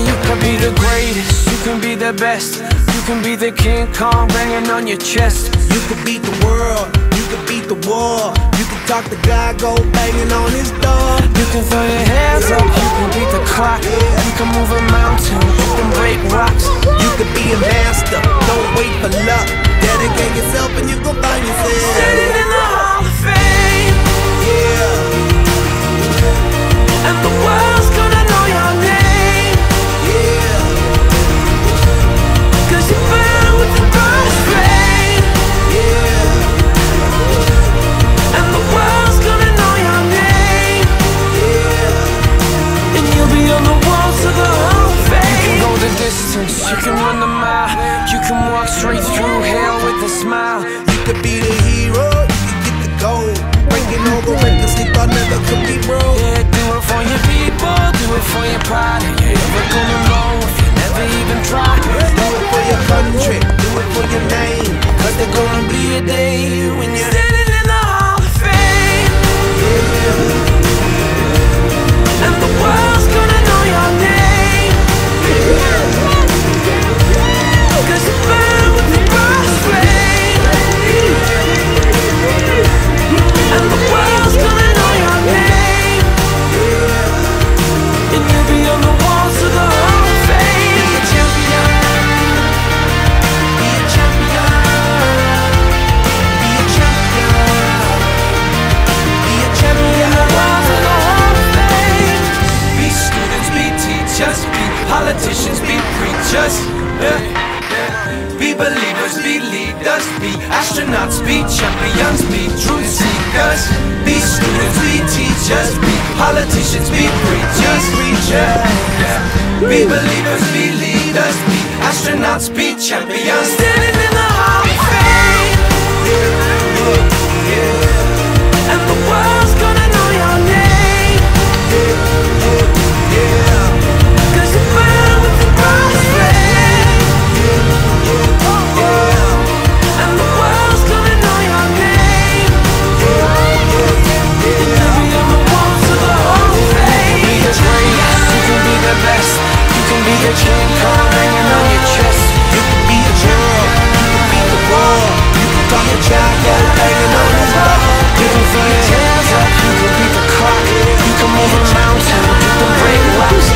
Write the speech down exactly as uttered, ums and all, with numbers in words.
you can be the greatest, you can be the best, you can be the King Kong banging on your chest. You can beat the world, you can beat the war. You can talk to God, go banging on his door. You can throw your hands up, you can beat the clock. You can move a mountain, you can break rocks. You can be a master, don't wait for luck. Dedicate yourself and you gon' find yourself standing in the Hall of Fame. Yeah. And the world's gonna know your name. Yeah. Cause you burn with the brightest flame. Yeah. And the world's gonna know your name. Yeah. And you'll be on the walls of the Hall of Fame. You can go the distance, you can run the mile. You can walk straight through hell with a smile. You could be the hero, you can get the gold. Breaking all the records they thought never could be broke. Yeah, do it for your people, do it for your pride. You're never gonna know if you never even try. Do it for your country, do it for your name. Cause there's gonna be a day when you're standing in the Hall of Fame. Yeah. And the world's gonna know your name. Cause you burn with the brightest flame. And the world's gonna know your name. And you'll be on the walls of the Hall of Fame. Be a champion, be a champion, be a champion, be a champion. The walls of the Hall of Fame. Be students, be teachers, be politicians, be preachers. Yeah. Be believers, be leaders, be astronauts, be champions, be truth seekers. Be students, be teachers, be politicians, be preachers, preachers. Yeah. Be believers, be leaders, be astronauts, be champions. Standing in the Hall of Fame. Yeah, yeah, yeah. And the world's gonna know your name. Yeah, yeah, yeah. Cause you burn with the brightest flame. And the world's gonna know your name. And you'll be on the walls of the Hall of Fame. You can be the greatest, you can be the best, you can be the King Kong hanging on your chest. You can be the world, you can beat the war. You can talk to God, go banging on his door. You can throw your hands up, you can beat the clock. You can move a mountain, you can break rocks.